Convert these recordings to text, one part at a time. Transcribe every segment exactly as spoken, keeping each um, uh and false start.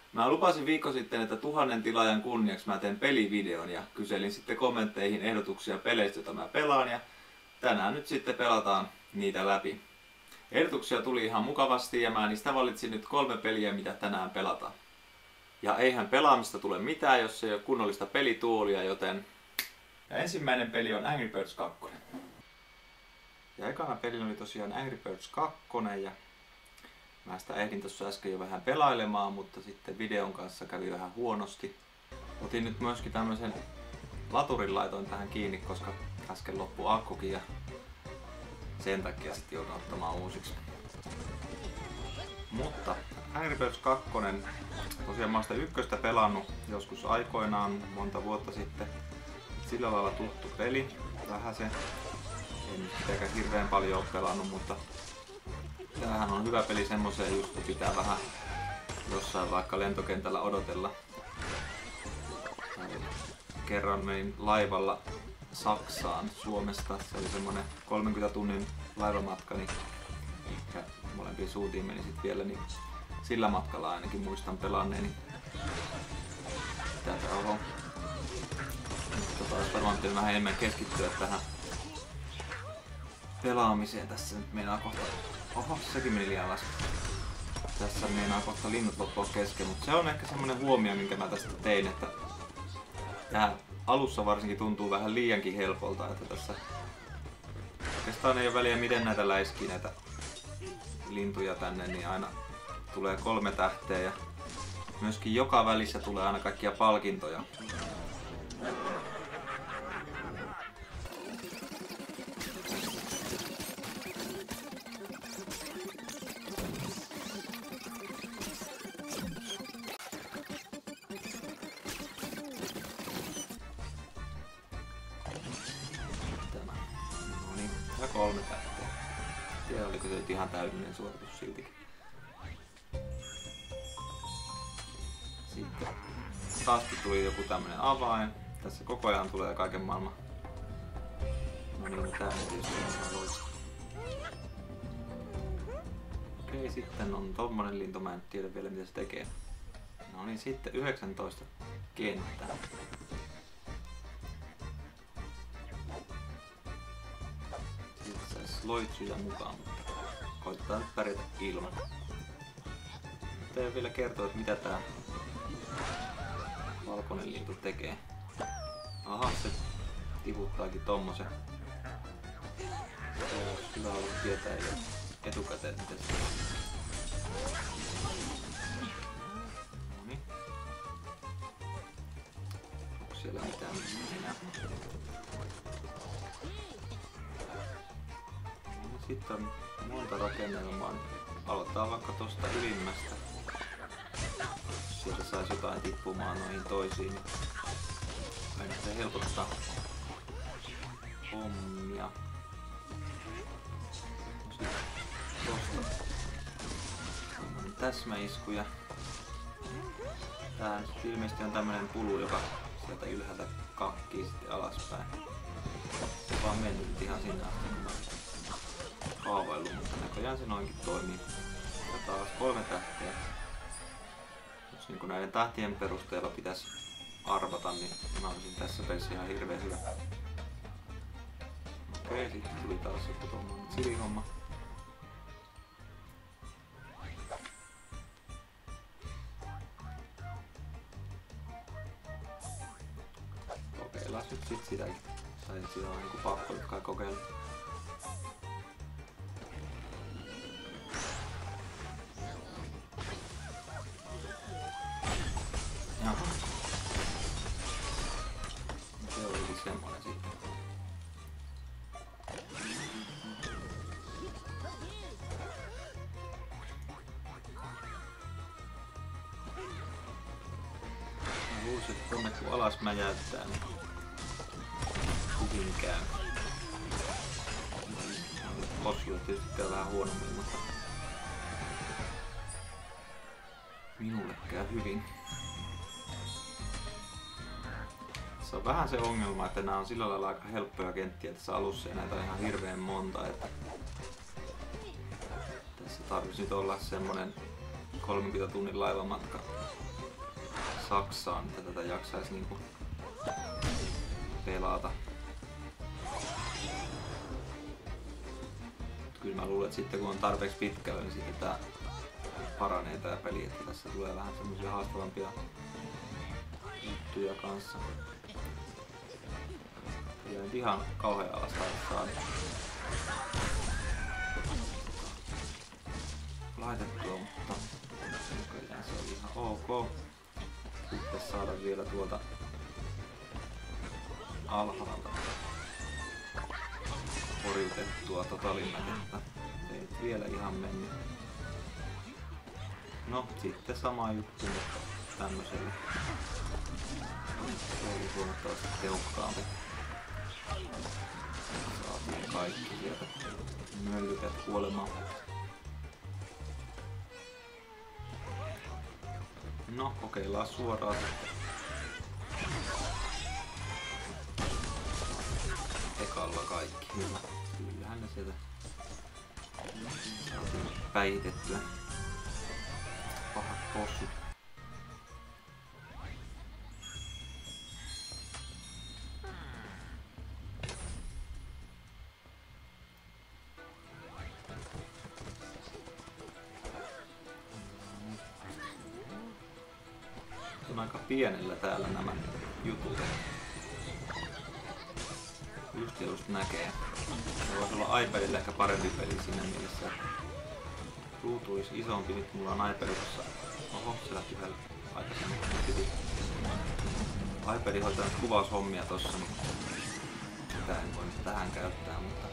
Mä lupasin viikko sitten, että tuhannen tilaajan kunniaksi mä teen pelivideon ja kyselin sitten kommentteihin ehdotuksia peleistä, joita mä pelaan ja tänään nyt sitten pelataan niitä läpi. Ehdotuksia tuli ihan mukavasti ja mä niistä valitsin nyt kolme peliä, mitä tänään pelataan. Ja eihän pelaamista tule mitään, jos ei ole kunnollista pelituolia, joten... Ja ensimmäinen peli on Angry Birds kaksi. Ja ekana peli oli tosiaan Angry Birds kaksi ja mä sitä ehdin tuossa äsken jo vähän pelailemaan, mutta sitten videon kanssa kävi vähän huonosti. Otin nyt myöskin tämmöisen laturin laitoin tähän kiinni, koska äsken loppui akkukin ja sen takia sitten joudun ottamaan uusiksi. Mutta Angry Birds kaksi, tosiaan mä oon sitä ykköstä pelannut joskus aikoinaan monta vuotta sitten. Sillä lailla tuttu peli, vähän se. En sitäkään hirveän paljon ole pelannut, mutta tämähän on hyvä peli semmoiseen just kun pitää vähän jossain vaikka lentokentällä odotella. Kerran menin laivalla Saksaan Suomesta, se oli semmonen kolmenkymmenen tunnin laivamatka, niin ehkä molempiin suuntiin meni sit vielä, niin sillä matkalla ainakin muistan pelanneeni tätä oho. Mutta taas varmaan pitää vähän enemmän keskittyä tähän pelaamiseen. Tässä nyt meinaa kohta... Oho, sekin meni liian alas. Tässä meinaa kohta linnut loppua kesken, mutta se on ehkä semmonen huomio, minkä mä tästä tein, että tää alussa varsinkin tuntuu vähän liiankin helpolta, että tässä oikeastaan ei ole väliä miten näitä läiskii näitä lintuja tänne, niin aina tulee kolme tähteä ja myöskin joka välissä tulee aina kaikkia palkintoja. Ja kolme tähteä. Tiedä oliko se nyt ihan täydellinen suoritus siltikin. Sitten taas tuli joku tämmönen avain. Tässä koko ajan tulee kaiken maailman. No niin, tää on tietysti ihan loistava. Okei, sitten on tommonen lintu, mä en tiedä vielä mitä se tekee. No niin, sitten yhdeksäntoista kenttää. Loitsuja mukaan, mutta koitetaan nyt pärjätä ilman. Mutta ei vielä kertoa, että mitä tää valkoinen lintu tekee. Aha, se tiputtaakin tommosen. Olisi hyvä ollut tietää jo etukäteen, mitä se tekee. Noniin. Onko siellä mitään enää? Sitten on monta rakennelmaa. Aloittaa vaikka tosta ylimmästä. Jos sieltä saisi jotain tippumaan noihin toisiin, niin aina se helpottaa hommia. Sitten tosta täsmäiskuja. Tää ilmeisesti on tämmönen pulu, joka sieltä ylhäältä kakkii sitten alaspäin. Se vaan mennyt ihan sinne asti, kun mä kaavailu, mutta näköjään se noinkin toimii. Ja taas kolme tähteä. Jos niin näiden tähtien perusteella pitäisi arvata, niin mä olisin tässä pelissä ihan hirveän hyvä. Okei, sitten tuli taas joku tommonen chili-homma. Kokeillaan nyt sit sitäkin. Tai sitä on niinku pakko nyt kai kokeilla. Se olikin semmonen sitten. Mä luulisin, että tonne kun alas mäjäyttää, niin hyvin käy. Ossuille tietysti käy vähän huonommin, mutta minulle käy hyvin. Se on vähän se ongelma, että nämä on sillä lailla aika helppoja kenttiä tässä alussa ja näitä on ihan hirveän monta, että tässä tarvitsisi nyt olla semmonen kolmenkymmenen tunnin laivamatka Saksaan, että tätä jaksaisi niinku pelata. Kyllä mä luulen, että sitten kun on tarpeeksi pitkällä, niin sitten tää paranee tää peli, että tässä tulee vähän semmosia haastavampia juttuja kanssa. Ei nyt ihan kauhean alasta saa laitettua, mutta nykyään se oli ihan ok. Sitten saada vielä tuolta alhaalta horjutettua tota linnaketta. Ei nyt vielä ihan mennyt. No sitten sama juttu, mutta tämmöisellä se oli huomattavasti tehokkaampi. Saatiin kaikki sieltä möllykät kuolemaan. No, kokeillaan suoraan. Ekalla kaikki. Hyvä. Kyllähän ne sieltä saatiin päihitettyä. Pahat possut. On aika pienellä täällä nämä jutut. Just ja just näkee. Se voisi olla iPadilla ehkä parempi peli siinä mielessä. Ruutu olisi isompi, nyt mulla on iPadissa. Oho, se lähti vielä aikaisemmin. iPad hoitaa nyt kuvaushommia tossa, niin sitä en voi tähän käyttää, mutta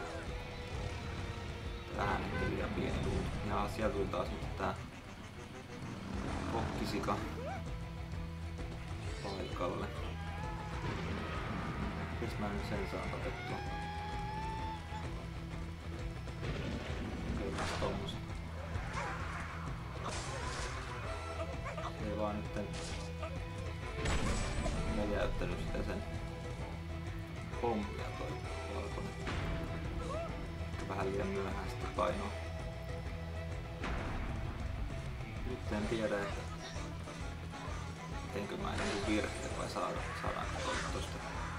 tähän nyt liian pieni ruutu. Ja sieltä tuli taas nyt tää kokkisika paikalle. Mites mä nyt sen saan tapettua? Kokeillaan tommosen. Se ei vaan nyt läjäyttänyt sitä sen pommia toi valkoinen. Vähän liian myöhään sitten painoa. Nyt en tiedä, että teinkö mä joku virheen vai saada, saadaanko tosta.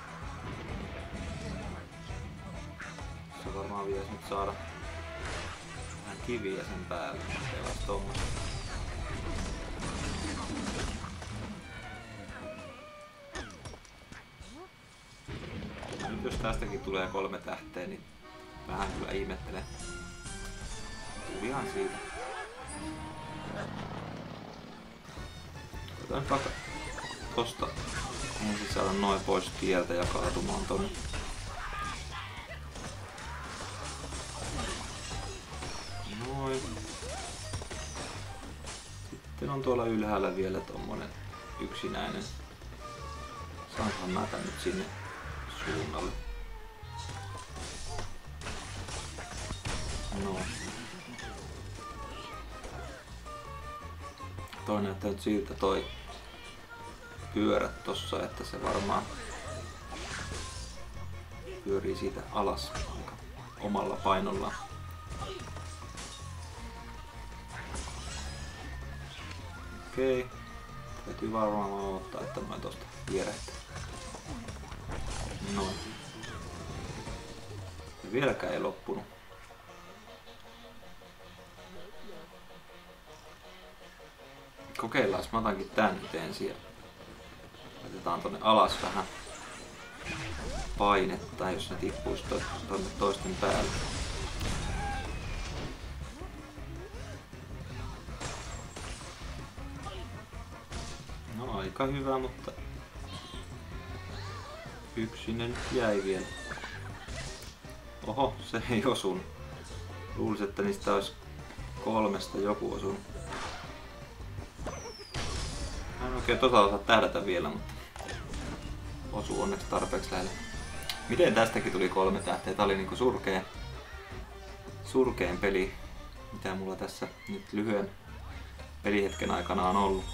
Se varmaan pitäisi nyt saada vähän kiviä sen päälle. Pelas tommosen. Nyt jos tästäkin tulee kolme tähteä, niin vähän kyllä ihmettelen. Tulihan siitä. Koitaan vaikka tosta ensin saada noin pois tieltä ja kaatumaan tonne. Noin. Sitten on tuolla ylhäällä vielä tommonen yksinäinen. Saankohan mä tän nyt sinne suunnalle. No. Toi näyttää nyt siltä toi pyörät tossa, että se varmaan pyörii siitä alas aika omalla painollaan. Okei. Täytyy varmaan ottaa, että mä tosta vierettä. Noin. Ja vieläkään ei loppunut. Kokeillaan, mä otankin tän nyt ensin ja laitetaan tonne alas vähän painetta, jos ne tippuisi to tonne toisten päälle. No aika hyvä, mutta yksinen jäi vielä. Oho, se ei osunut. Luulisin, että niistä olisi kolmesta joku osunut. Mä en oikein tota osaa tähdätä vielä, mutta osuu onneksi tarpeeksi lähelle. Miten tästäkin tuli kolme tähteä? Tää oli niinku surkea, surkein peli, mitä mulla tässä nyt lyhyen pelihetken aikana on ollut.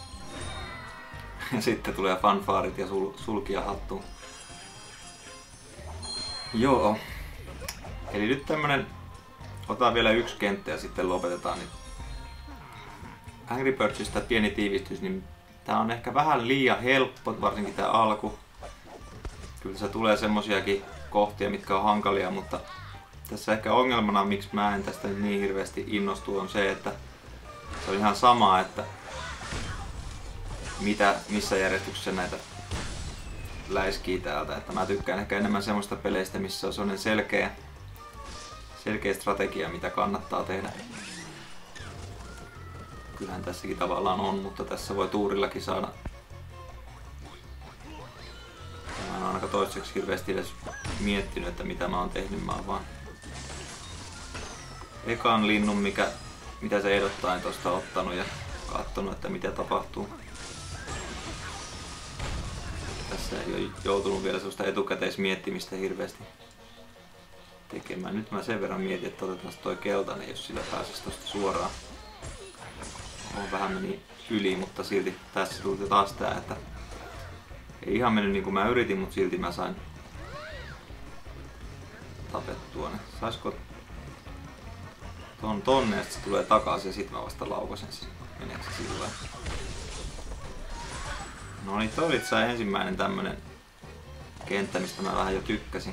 Ja sitten tulee fanfaarit ja sul sulkia hattuun. Joo. Eli nyt tämmönen, otetaan vielä yksi kenttä ja sitten lopetetaan. Niin Angry Birdsista pieni tiivistys, niin tää on ehkä vähän liian helppo, varsinkin tää alku. Kyllä se tulee semmosiakin kohtia, mitkä on hankalia, mutta tässä ehkä ongelmana, miksi mä en tästä niin hirveästi innostu, on se, että se on ihan sama, että mitä, missä järjestyksessä näitä läiskii täältä. Että mä tykkään ehkä enemmän semmoista peleistä, missä on sellainen selkeä, selkeä strategia, mitä kannattaa tehdä. Kyllähän tässäkin tavallaan on, mutta tässä voi tuurillakin saada. Mä en ainakaan toiseksi hirveästi edes miettinyt, että mitä mä oon tehnyt. Mä oon vaan ekan linnun, mikä, mitä se ehdottaa, niin tosta ottanut ja katsonut, että mitä tapahtuu. Tässä ei ole joutunut vielä sellaista etukäteismiettimistä hirveästi tekemään. Nyt mä sen verran mietin, että otetaan toi keltainen, jos sillä pääsisi tosta suoraan. On vähän meni yli, mutta silti tässä tuli taas tää, että ei ihan mennyt niin kuin mä yritin, mutta silti mä sain tapettua ne. Saisko ton tonne ja sit se tulee takaisin ja sit mä vasta laukasen sen. Meneekö se sillä lailla? No niin, toi oli itse ensimmäinen tämmönen kenttä, mistä mä vähän jo tykkäsin.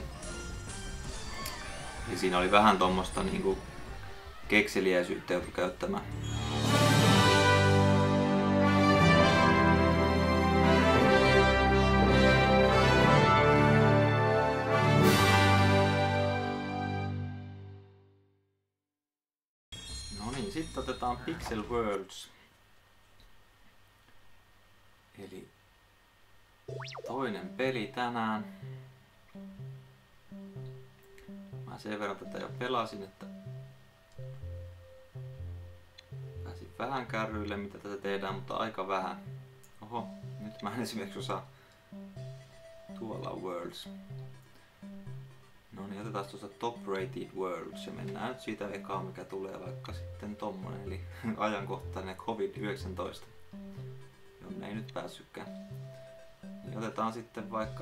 Ja siinä oli vähän tommosta niinku kekseliäisyyttä joutu käyttämään. No niin, sitten otetaan Pixel Worlds. Eli toinen peli tänään. Mä sen verran tätä jo pelasin, että pääsin vähän kärryille mitä tätä tehdään, mutta aika vähän. Oho, nyt mä en esimerkiksi osaa tuolla Worlds. No niin, otetaan tuosta Top Rated Worlds ja mennään nyt siitä ekaa mikä tulee vaikka sitten tommonen, eli ajankohtainen covid yhdeksäntoista. Jonne ei nyt päässytkään. Niin otetaan sitten vaikka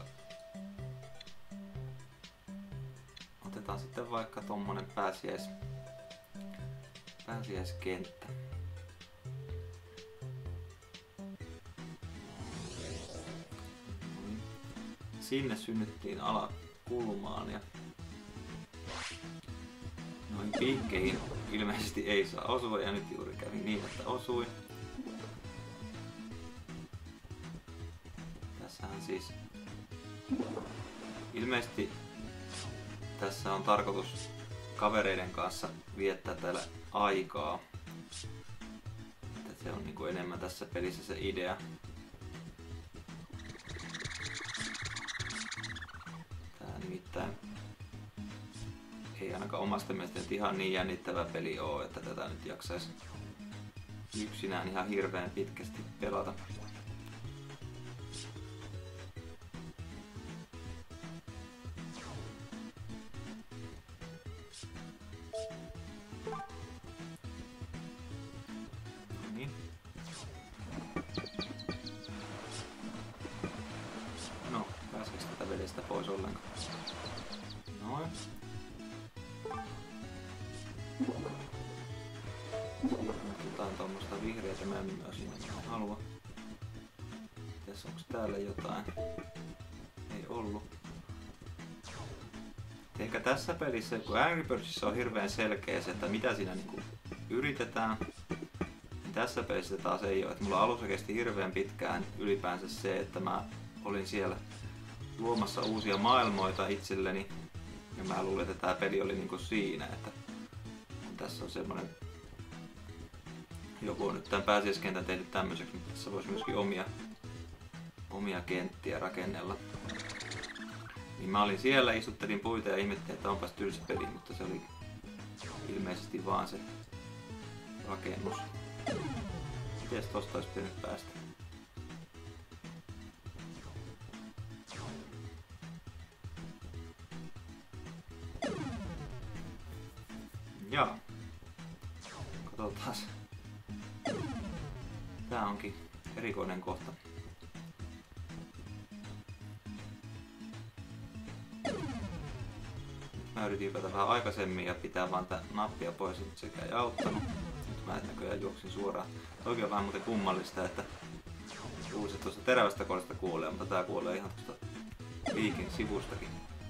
Otetaan sitten vaikka tommonen pääsiäis pääsiäiskenttä. Sinne synnyttiin alakulmaan ja noin piikkeihin ilmeisesti ei saa osua ja nyt juuri kävi niin, että osui. Tässähän siis ilmeisesti tässä on tarkoitus kavereiden kanssa viettää täällä aikaa. Että se on niinku enemmän tässä pelissä se idea. Tää nimittäin ei ainakaan omasta mielestäni ihan niin jännittävä peli oo, että tätä nyt jaksaisi yksinään ihan hirveän pitkästi pelata. No, pääseekö tätä vedestä pois ollenkaan? Noin. Jotain tuommoista vihreätä mämmöä sinne mä haluan. Mitäs onks täällä jotain? Ei ollut. Ehkä tässä pelissä, kun Angry Birdsissa on hirveän selkeä se, että mitä siinä niinku yritetään, niin tässä pelissä taas ei ole. Että mulla alussa kesti hirveän pitkään ylipäänsä se, että mä olin siellä luomassa uusia maailmoita itselleni. Ja mä luulen, että tää peli oli niinku siinä, että tässä on semmonen, joku on nyt tämän pääsiäiskentän tehnyt tämmöiseksi, mutta tässä voisi myöskin omia, omia kenttiä rakennella. Niin mä olin siellä, istuttelin puita ja ihmettelin, että onpas tylsä peli, mutta se oli ilmeisesti vaan se rakennus. Mites tosta olisi pitänyt päästä? Jaa. Katsotaas. Tää onkin erikoinen kohta. Mä yritin hypätä vähän aikaisemmin ja pitää vaan tää nappia pois, mutta sekä ei auttanut. Nyt mä näköjään juoksin suoraan. Toki on vähän muuten kummallista, että luulisin, että tuosta terävästä kohdasta kuolee, mutta tää kuolee ihan tuosta liikin sivustakin.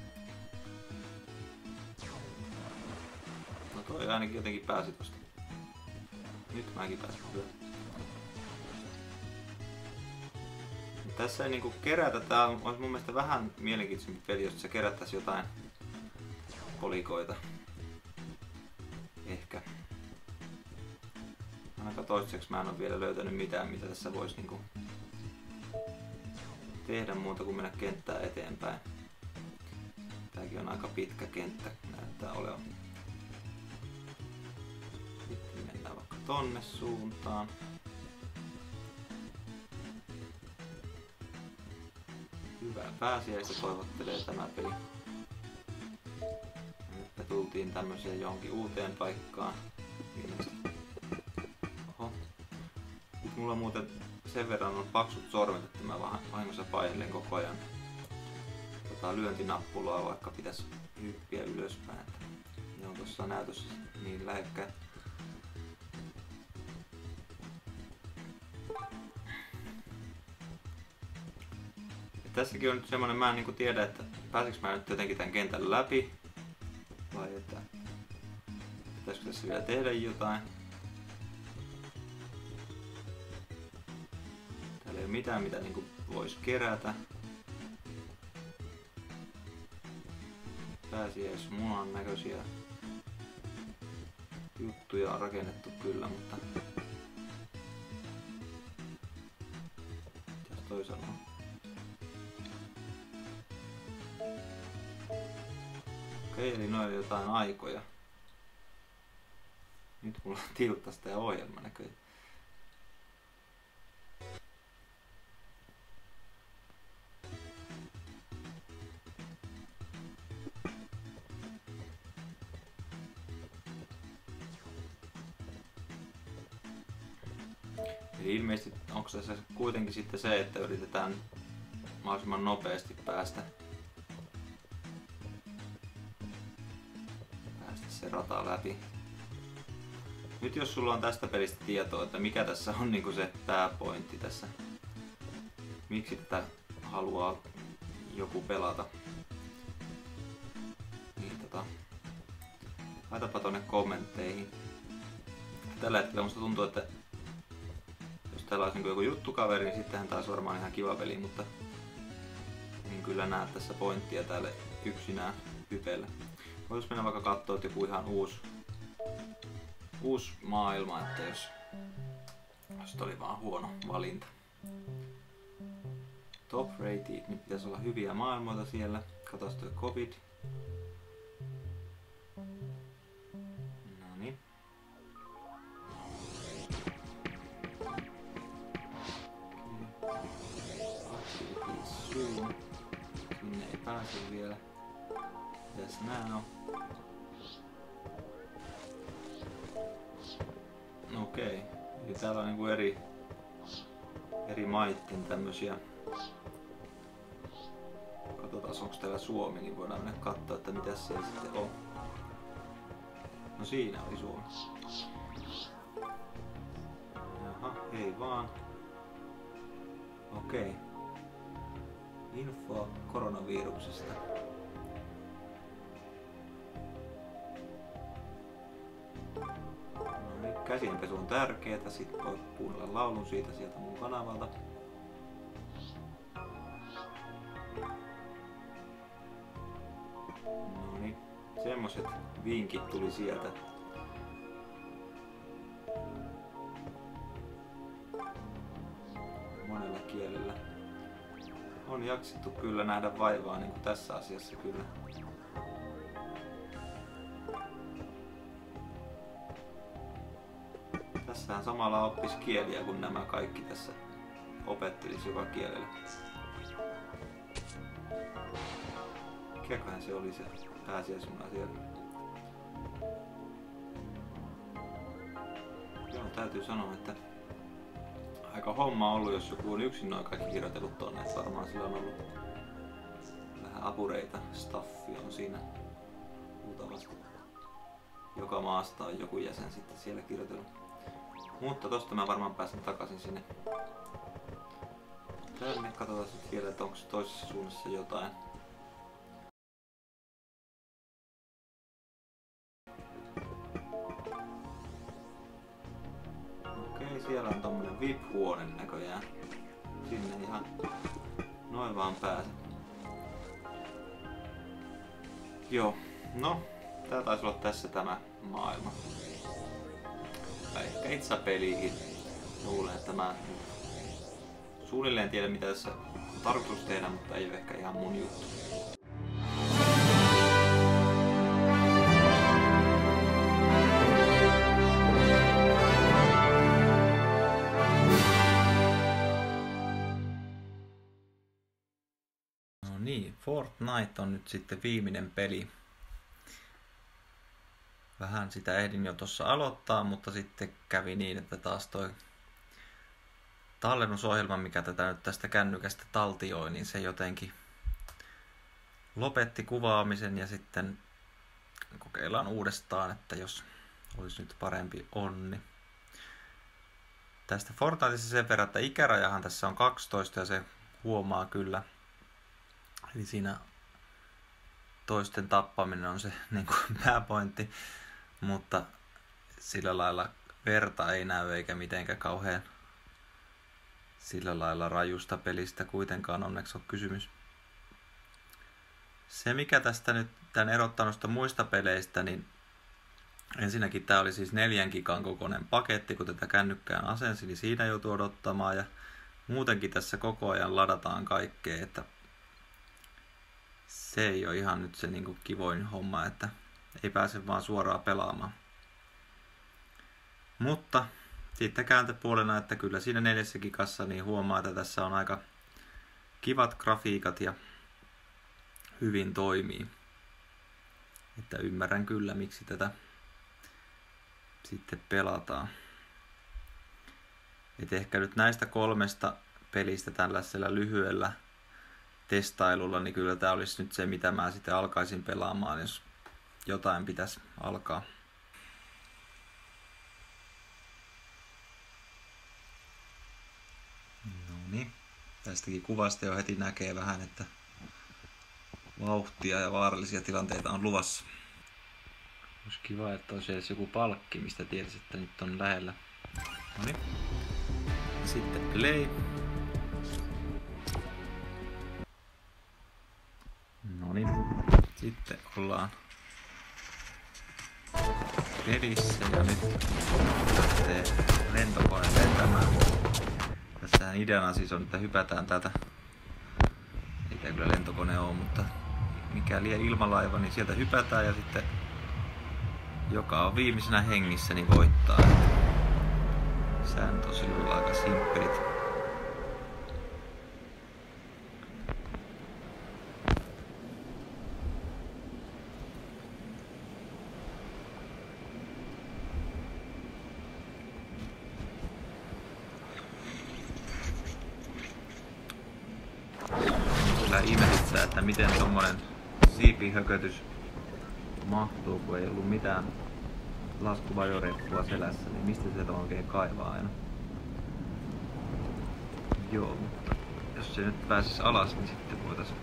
No toi ainakin jotenkin pääsi tosta. Nyt mäkin pääsin hyvä. Tässä ei niinku kerätä, tää on mun mielestä vähän mielenkiintoisempi peli, jos se kerättäisi jotain kolikoita. Ehkä. Ainakaan toistaiseksi mä en ole vielä löytänyt mitään, mitä tässä voisi niinku tehdä muuta kuin mennä kenttää eteenpäin. Tääkin on aika pitkä kenttä, näyttää olevan. Sitten mennään vaikka tonne suuntaan. Hyvää pääsiäistä toivottelee tämä peli. Nyt me tultiin tämmöiseen johonkin uuteen paikkaan. Oho. Nyt mulla muuten sen verran on paksut sormet, että mä vahingossa painelen koko ajan tota lyöntinappulaa, vaikka pitäisi hyppiä ylöspäin. Ne on tuossa näytössä niin lähekkäin. Tässäkin on nyt semmonen, mä en niinku tiedä, että pääsikö mä nyt jotenkin tän kentän läpi vai että pitäisikö tässä vielä tehdä jotain. Täällä ei ole mitään, mitä niinku vois kerätä. Pääsiäismunan näköisiä juttuja on rakennettu kyllä, mutta mitäs toi sanoo? Okei, eli noin jotain aikoja. Nyt mulla tilttas tää ohjelma näköjään. Eli ilmeisesti onko se kuitenkin sitten se, että yritetään mahdollisimman nopeasti päästä se rata läpi. Nyt jos sulla on tästä pelistä tietoa, että mikä tässä on niinku se pääpointti tässä, miksi tätä haluaa joku pelata, niin tota, laitapa tonne kommentteihin. Tällä hetkellä musta tuntuu, että jos täällä olisi niinku joku juttukaveri, niin sittenhän taas varmaan ihan kiva peli, mutta niin kyllä näet tässä pointtia tälle yksinään hypelle. Voisi mennä vaikka katsoa joku ihan uusi, uusi maailma, että jos, jos oli vaan huono valinta. Top rated, niin pitäisi olla hyviä maailmoita siellä. Katos toi COVID. Noniin. Okay. Sinne ei pääse vielä. Mitäs nää on? Okei, eli täällä on niinku eri, eri maitten tämmösiä. Katsotaan onko täällä Suomi, niin voidaan mennä katsoa, että mitä siellä sitten on. No siinä oli Suomi. Jaha, hei vaan. Okei. Info koronaviruksesta. Käsinpesu on tärkeää, sit voi kuunnella laulun siitä sieltä mun kanavalta. No niin, semmoset vinkit tuli sieltä. Monella kielellä. On jaksettu kyllä nähdä vaivaa niin kuin tässä asiassa kyllä. Tässähän samalla oppis kieliä, kun nämä kaikki tässä opettelis joka kielellä. Mikäköhän se oli se pääsiäismuna siellä? Joo, täytyy sanoa, että aika homma on ollut, jos joku on yksin noin kaikki kirjoitellut tonne, että varmaan sillä on ollut vähän apureita, staffi on siinä luultavasti. Joka maasta on joku jäsen sitten siellä kirjoitellut. Mutta tosta mä varmaan pääsen takaisin sinne. Tänne katsotaan sitten vielä, että onko toisessa suunnassa jotain. Okei, siellä on tommonen V I P-huone näköjään. Sinne ihan noin vaan pääsen. Joo, no tää taisi olla tässä tämä maailma. Tai ehkä itse peliikin. Luulen, että mä suunnilleen tiedän mitä tässä on tarkoitus tehdä, mutta ei ole ehkä ihan mun juttu. No niin, Fortnite on nyt sitten viimeinen peli. Vähän sitä ehdin jo tuossa aloittaa, mutta sitten kävi niin, että taas toi tallennusohjelma, mikä tätä nyt tästä kännykästä taltioi, niin se jotenkin lopetti kuvaamisen ja sitten kokeillaan uudestaan, että jos olisi nyt parempi onni. Tästä Fortniteissa sen verran, että ikärajahan tässä on kaksitoista ja se huomaa kyllä. Eli siinä toisten tappaminen on se niin kuin pääpointti, mutta sillä lailla verta ei näy eikä mitenkään kauhean sillä lailla rajusta pelistä kuitenkaan onneksi on kysymys. Se mikä tästä nyt tämän erottanut muista peleistä, niin ensinnäkin tämä oli siis neljän gigan kokoinen paketti, kun tätä kännykkään asensi, niin siinä joutuu odottamaan ja muutenkin tässä koko ajan ladataan kaikkea, että se ei ole ihan nyt se niin kuin kivoin homma, että ei pääse vaan suoraan pelaamaan. Mutta sitten kääntöpuolena, että kyllä siinä neljässä gigassa niin huomaa, että tässä on aika kivat grafiikat ja hyvin toimii. Että ymmärrän kyllä, miksi tätä sitten pelataan. Et ehkä nyt näistä kolmesta pelistä tällaisella lyhyellä testailulla, niin kyllä tämä olisi nyt se, mitä mä sitten alkaisin pelaamaan, jos jotain pitäisi alkaa. No niin, tästäkin kuvasta jo heti näkee vähän, että vauhtia ja vaarallisia tilanteita on luvassa. Olisi kiva, että olisi edes joku palkki, mistä tiedäisi, että nyt on lähellä. No niin. Sitten play. No niin. Sitten ollaan pelissä ja nyt lähtee lentokone lentämään. Tässähän ideana siis on, että hypätään täältä. Ei tää kyllä lentokone ole, mutta mikäli ilmalaiva, niin sieltä hypätään ja sitten joka on viimeisenä hengissä, niin voittaa. Säännöt on silloin aika simppelit. Kyllä ihmetyttää, että miten tommonen siipihökötys mahtuu, kun ei ollut mitään laskuvajoreppua selässä, niin mistä se oikein kaivaa aina? Joo, mutta jos se nyt pääsisi alas, niin sitten voitaisiin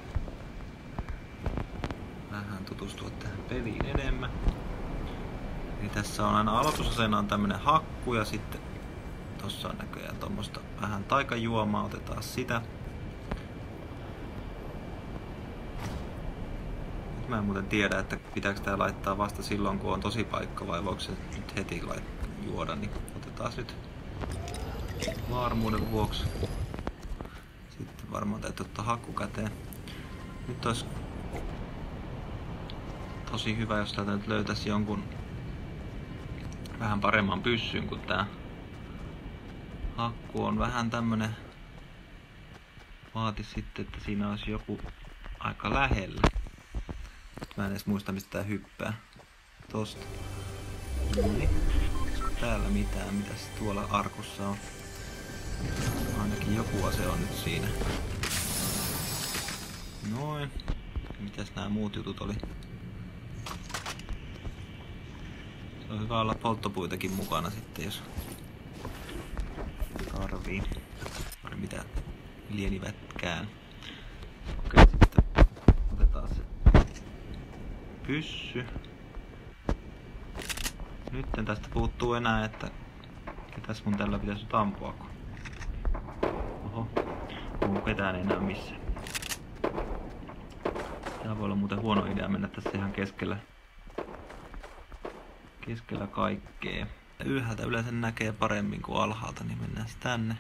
vähän tutustua tähän peliin enemmän. Eli tässä on aina aloitusaseena on tämmönen hakku ja sitten tossa on näköjään tommoista vähän taikajuomaa, otetaan sitä. Mä en muuten tiedä, että pitääkö tää laittaa vasta silloin, kun on tosi paikka vai voiko se nyt heti laittaa, juoda, niin otetaan nyt varmuuden vuoksi. Sitten varmaan täytyy ottaa hakku käteen. Nyt olisi tosi hyvä, jos täältä nyt löytäisi jonkun vähän paremman pyssyn, kun tää hakku on vähän tämmönen. Vaati sitten, että siinä olisi joku aika lähellä. Mä en edes muista, mistä tää hyppää. Tosta. Noniin. Täällä mitään, mitäs tuolla arkussa on. Ainakin joku ase on nyt siinä. Noin. Mitäs nämä muut jutut oli? Se on hyvä olla polttopuitakin mukana sitten, jos korviin. Oli mitään lienivätkään. Okei, sitten otetaan se pyssy. Nyt tästä puuttuu enää, että ketäs mun tällä pitäisi nyt ampua. Oho, kun ketään ei näy missään. Tää voi olla muuten huono idea mennä tässä ihan keskellä, keskellä kaikkea. Ylhäältä yleensä näkee paremmin kuin alhaalta, niin mennään tänne.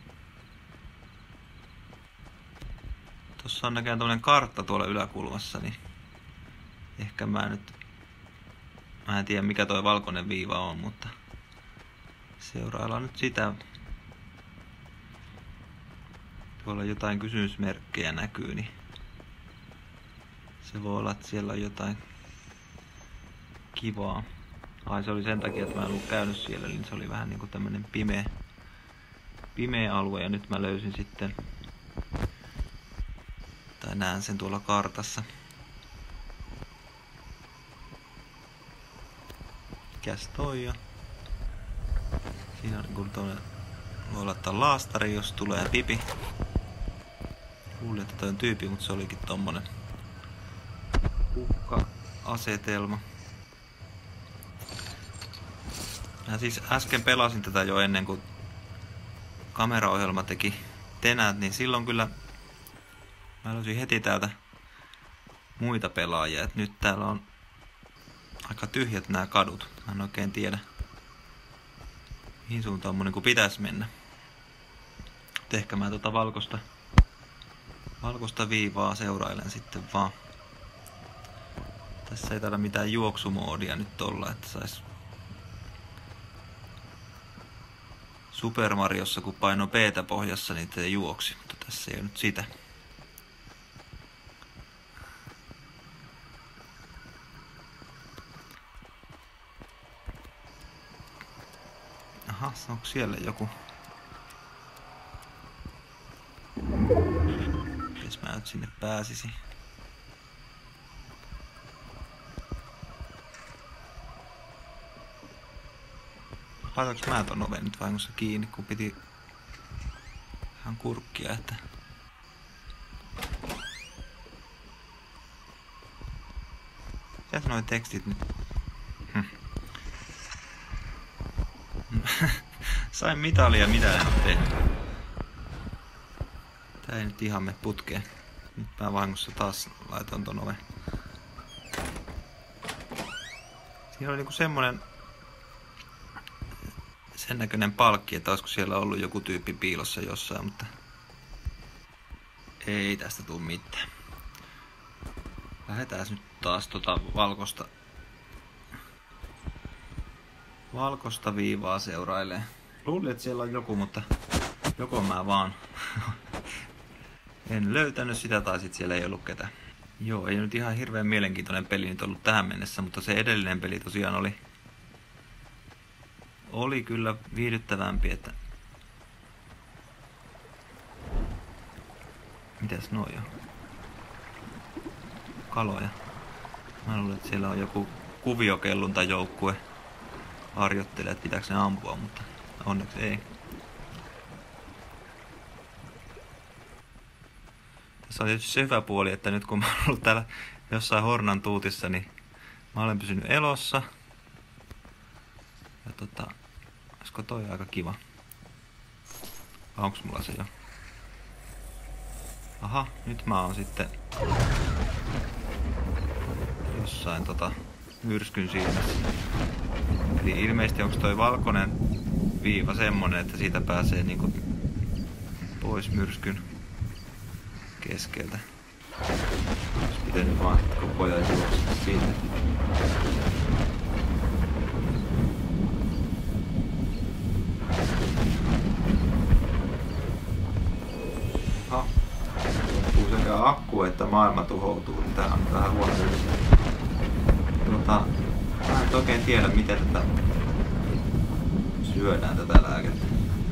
Tossa on näköjään tämmönen kartta tuolla yläkulmassa, niin ehkä mä nyt... Mä en tiedä mikä toi valkoinen viiva on, mutta seuraillaan nyt sitä. Tuolla jotain kysymysmerkkejä näkyy, niin se voi olla, että siellä on jotain kivaa. Ai se oli sen takia, että mä en ollut käynyt siellä, niin se oli vähän niinku tämmönen pimeä, pimeä alue ja nyt mä löysin sitten, tai näen sen tuolla kartassa. Mikäs toi on? Siinä on niinku tuonne, voi laittaa laastari, jos tulee pipi. Luulin, että toi on tyyppi, mutta se olikin tommonen uhka-asetelma. Mä siis äsken pelasin tätä jo ennen kuin kameraohjelma teki tenät, niin silloin kyllä mä löysin heti täältä muita pelaajia. Et nyt täällä on aika tyhjät nämä kadut. Mä en oikein tiedä, mihin suuntaan mun niin pitäisi mennä. Et ehkä mä tota valkoista, valkoista viivaa seurailen sitten vaan. Tässä ei taida mitään juoksumoodia nyt olla, että sais Super Mariossa kun paino P:tä pohjassa, niin ei juoksi, mutta tässä ei ole nyt sitä. Aha, onko siellä joku? Mites mä nyt sinne pääsisin? Laitoinko mä ton oven nyt vahingossa kiinni, kun piti ihan kurkkia, että... Mitäs noi tekstit nyt? Hm. Sain mitalia, mitä en oo tehnyt. Tää ei nyt ihan mene putkeen. Nyt mä vahingossa taas laitoin ton oven. Siinä oli niinku semmonen... sen näköinen palkki, että olisiko siellä ollut joku tyyppi piilossa jossain, mutta ei tästä tule mitään. Lähdetään nyt taas tota valkoista, valkoista viivaa seurailee. Luulin, että siellä on joku, mutta joko mä vaan en löytänyt sitä tai sit siellä ei ollut ketään. Joo, ei nyt ihan hirveän mielenkiintoinen peli nyt ollut tähän mennessä, mutta se edellinen peli tosiaan oli Oli kyllä viihdyttävämpi, että... Mitäs noi on? Kaloja. Mä luulen, että siellä on joku kuviokelluntajoukkue harjoittelee, että pitääkö ne ampua, mutta onneksi ei. Tässä on tietysti se hyvä puoli, että nyt kun mä oon ollut täällä jossain Hornan tuutissa, niin mä olen pysynyt elossa. Ja tota... Olisiko toi aika kiva? Vai onks mulla se jo? Aha, nyt mä oon sitten jossain tota myrskyn silmässä. Eli ilmeisesti onks toi valkoinen viiva semmonen, että siitä pääsee niinku pois myrskyn keskeltä. Olisi pitänyt vaan koko ajan juoksua siitä. Sekä akku että maailma tuhoutuu, niin tää on vähän huono yhdessä. Tuota, mä en oikein tiedä miten tätä syödään tätä lääkettä.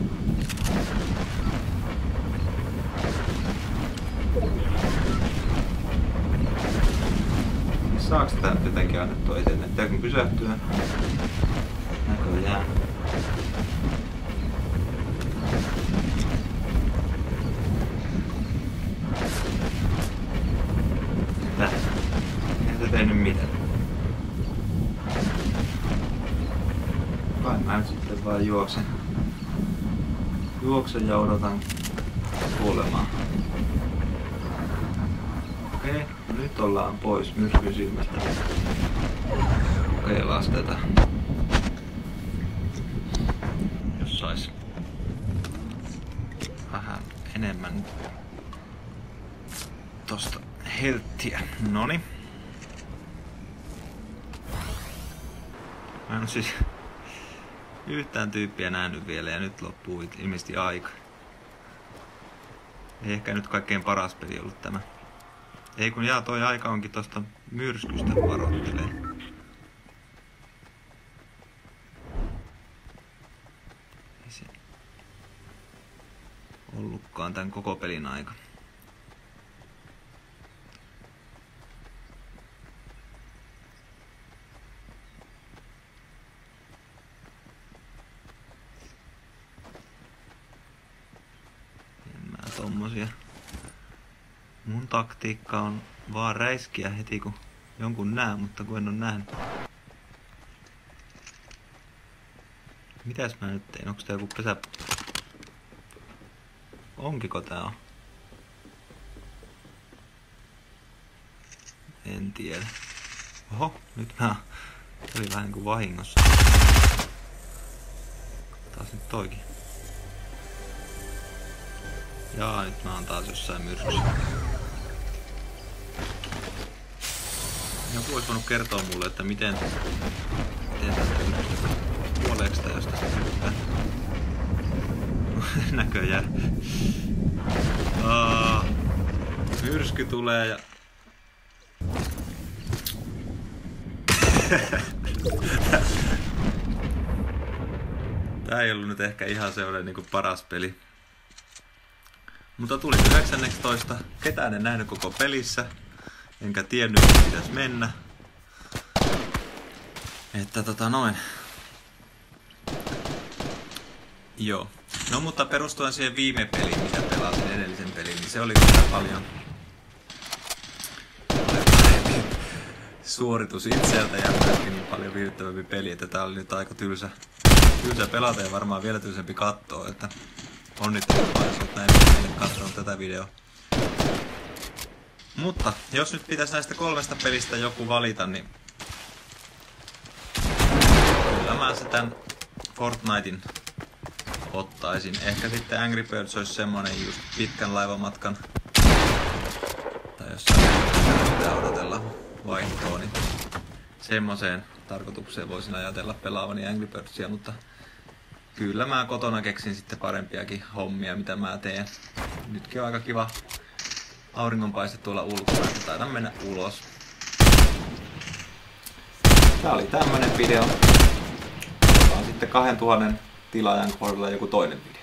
Saaks tää nyt jotenkin annettua itselleen? Pitääkö pysähtyä? Näköjään. vaan juoksen. Juoksen ja odotan kuolemaa. Okei, no nyt ollaan pois myrskyn silmästä. Okei, lastetaan. Jos sais vähän enemmän tosta helttiä. Noni. Mä en oo siis yhtään tyyppiä nähnyt vielä ja nyt loppuu ilmeisesti aika. Ei ehkä nyt kaikkein paras peli ollut tämä. Ei kun jaa, toi aika onkin tosta myrskystä varoittelee. Ei se ollutkaan tän koko pelin aika. En mä tommosia. Mun taktiikka on vaan räiskiä heti kun jonkun näe, mutta kun en oo nähnyt. Mitäs mä nyt tein? Onks tää joku pesä... Onkiko tää on? En tiedä. Oho, nyt mä... Se oli vähän niinku vahingossa. Taas nyt toikin. Jaa, nyt mä oon taas jossain myrskyssä. Joku ois voinut kertoa mulle, että miten... Miten tästä myrskystä kuoleeks tää josta se syttää. Näköjään. Aa, myrsky tulee ja... Tää ei ollut nyt ehkä ihan sellainen niinku paras peli. Mutta tuli yhdeksäntoista. Ketään en nähnyt koko pelissä. Enkä tiennyt, että pitäisi mennä. Että tota noin. Joo. No mutta perustuen siihen viime peliin, mitä pelasin edellisen pelin, niin se oli kyllä paljon suoritus itseltä ja myöskin niin paljon viihdyttävämpi peli, että tää oli nyt aika tylsä, tylsä pelata ja varmaan vielä tylsempi katsoa, että onnittelut vaan, jos olet näin katsonut tätä videoa. Mutta jos nyt pitäisi näistä kolmesta pelistä joku valita, niin kyllä mä se tän Fortnitein ottaisin. Ehkä sitten Angry Birds olisi semmonen just pitkän laivamatkan. Tai jossain pitää odotella vaihtoa, niin semmoiseen tarkoitukseen voisin ajatella pelaavani Angry Birdsia, mutta kyllä mä kotona keksin sitten parempiakin hommia, mitä mä teen. Nytkin on aika kiva auringonpaiste tuolla ulkona, että taidan mennä ulos. Tää oli tämmönen video. Otetaan sitten kahdentuhannen tilaajan kohdalla joku toinen video.